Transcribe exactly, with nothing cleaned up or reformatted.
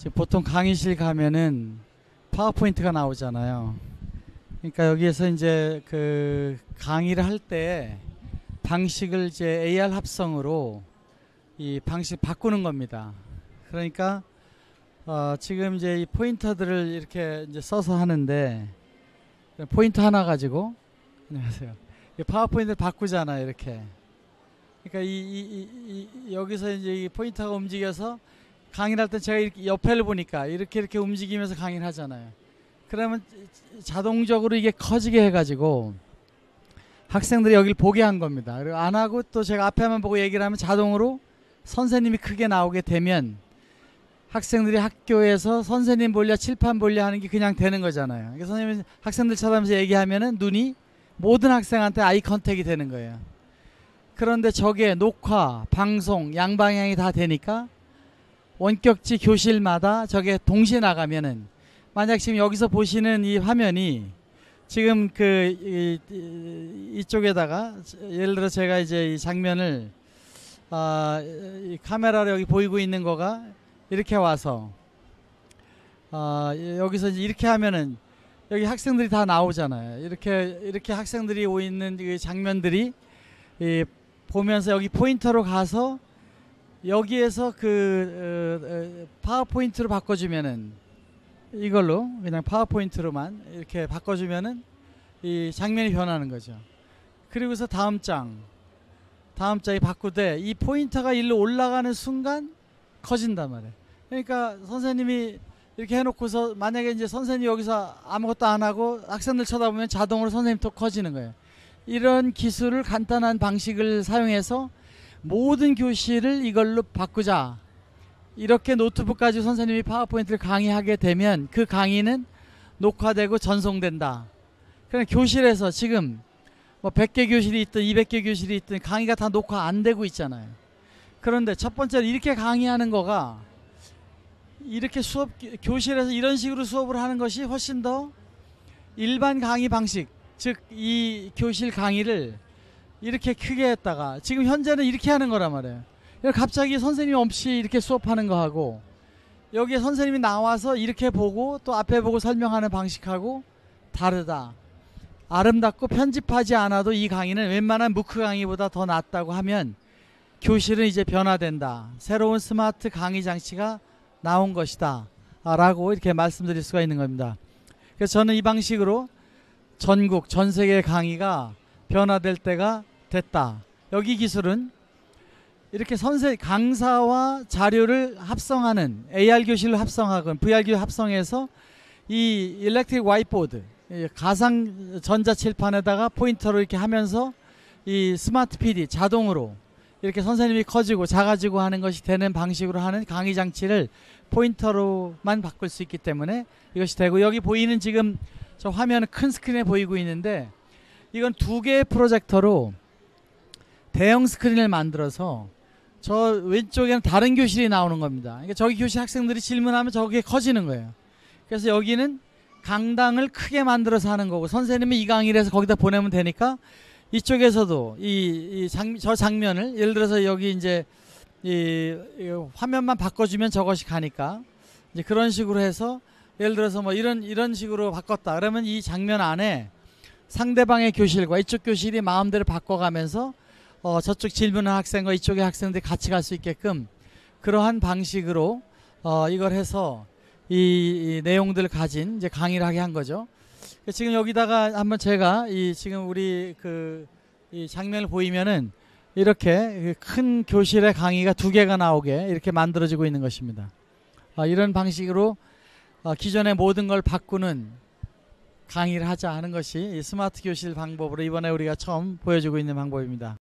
지금 보통 강의실 가면은 파워포인트가 나오잖아요. 그러니까 여기에서 이제 그 강의를 할 때 방식을 이제 에이알 합성으로 이 방식 바꾸는 겁니다. 그러니까 어 지금 이제 이 포인터들을 이렇게 이제 써서 하는데, 포인터 하나 가지고, 안녕하세요. 파워포인트를 바꾸잖아요, 이렇게. 그러니까 이, 이, 이, 이 여기서 이제 이 포인터가 움직여서 강의를 할 때 제가 이렇게 옆에를 보니까 이렇게 이렇게 움직이면서 강의를 하잖아요. 그러면 자동적으로 이게 커지게 해가지고 학생들이 여기를 보게 한 겁니다. 그리고 안 하고 또 제가 앞에만 보고 얘기를 하면 자동으로 선생님이 크게 나오게 되면 학생들이 학교에서 선생님 볼랴 칠판 볼랴 하는 게 그냥 되는 거잖아요. 그러니까 선생님이 학생들 쳐다보면서 얘기하면은 눈이 모든 학생한테 아이 컨택이 되는 거예요. 그런데 저게 녹화, 방송, 양방향이 다 되니까 원격지 교실마다 저게 동시에 나가면은, 만약 지금 여기서 보시는 이 화면이 지금 그 이, 이, 이쪽에다가 예를 들어 제가 이제 이 장면을 아, 이 카메라로 여기 보이고 있는 거가 이렇게 와서 아, 여기서 이제 이렇게 하면은 여기 학생들이 다 나오잖아요. 이렇게 이렇게 학생들이 오 있는 그 장면들이 이 보면서 여기 포인터로 가서 여기에서 그 어, 어, 파워포인트로 바꿔주면은, 이걸로 그냥 파워포인트로만 이렇게 바꿔주면은 이 장면이 변하는 거죠. 그리고서 다음 장 다음 장이 바꾸되 이 포인터가 일로 올라가는 순간 커진단 말이에요. 그러니까 선생님이 이렇게 해놓고서 만약에 이제 선생님이 여기서 아무것도 안 하고 학생들 쳐다보면 자동으로 선생님 더 커지는 거예요. 이런 기술을 간단한 방식을 사용해서 모든 교실을 이걸로 바꾸자. 이렇게 노트북 가지고 선생님이 파워포인트를 강의하게 되면 그 강의는 녹화되고 전송된다. 그냥 교실에서 지금 뭐 백 개 교실이 있든 이백 개 교실이 있든 강의가 다 녹화 안 되고 있잖아요. 그런데 첫 번째로 이렇게 강의하는 거가, 이렇게 수업 교실에서 이런 식으로 수업을 하는 것이 훨씬 더 일반 강의 방식, 즉 이 교실 강의를 이렇게 크게 했다가 지금 현재는 이렇게 하는 거란 말이에요. 갑자기 선생님 없이 이렇게 수업하는 거하고 여기에 선생님이 나와서 이렇게 보고 또 앞에 보고 설명하는 방식하고 다르다. 아름답고 편집하지 않아도 이 강의는 웬만한 무크 강의보다 더 낫다고 하면 교실은 이제 변화된다. 새로운 스마트 강의 장치가 나온 것이다 라고 이렇게 말씀드릴 수가 있는 겁니다. 그래서 저는 이 방식으로 전국 전 세계 강의가 변화될 때가 됐다. 여기 기술은 이렇게 선생 강사와 자료를 합성하는 에이알 교실로 합성하건 브이알 교실 합성해서 이 일렉트릭 화이트보드, 가상 전자칠판에다가 포인터로 이렇게 하면서 이 스마트 피디 자동으로 이렇게 선생님이 커지고 작아지고 하는 것이 되는 방식으로 하는 강의 장치를 포인터로만 바꿀 수 있기 때문에 이것이 되고, 여기 보이는 지금 저 화면은 큰 스크린에 보이고 있는데 이건 두 개의 프로젝터로 대형 스크린을 만들어서 저 왼쪽에는 다른 교실이 나오는 겁니다. 그러니까 저기 교실 학생들이 질문하면 저게 커지는 거예요. 그래서 여기는 강당을 크게 만들어서 하는 거고 선생님이 이 강의를 해서 거기다 보내면 되니까 이쪽에서도 이, 이 장, 저 장면을 예를 들어서 여기 이제 이, 이 화면만 바꿔주면 저것이 가니까 이제 그런 식으로 해서 예를 들어서 뭐 이런 이런 식으로 바꿨다 그러면 이 장면 안에 상대방의 교실과 이쪽 교실이 마음대로 바꿔가면서 어, 저쪽 질문하는 학생과 이쪽의 학생들이 같이 갈 수 있게끔 그러한 방식으로 어, 이걸 해서 이, 이 내용들을 가진 이제 강의를 하게 한 거죠. 지금 여기다가 한번 제가 이 지금 우리 그 이 장면을 보이면은 이렇게 큰 교실의 강의가 두 개가 나오게 이렇게 만들어지고 있는 것입니다. 어, 이런 방식으로 어, 기존의 모든 걸 바꾸는 강의를 하자 하는 것이 이 스마트 교실 방법으로 이번에 우리가 처음 보여주고 있는 방법입니다.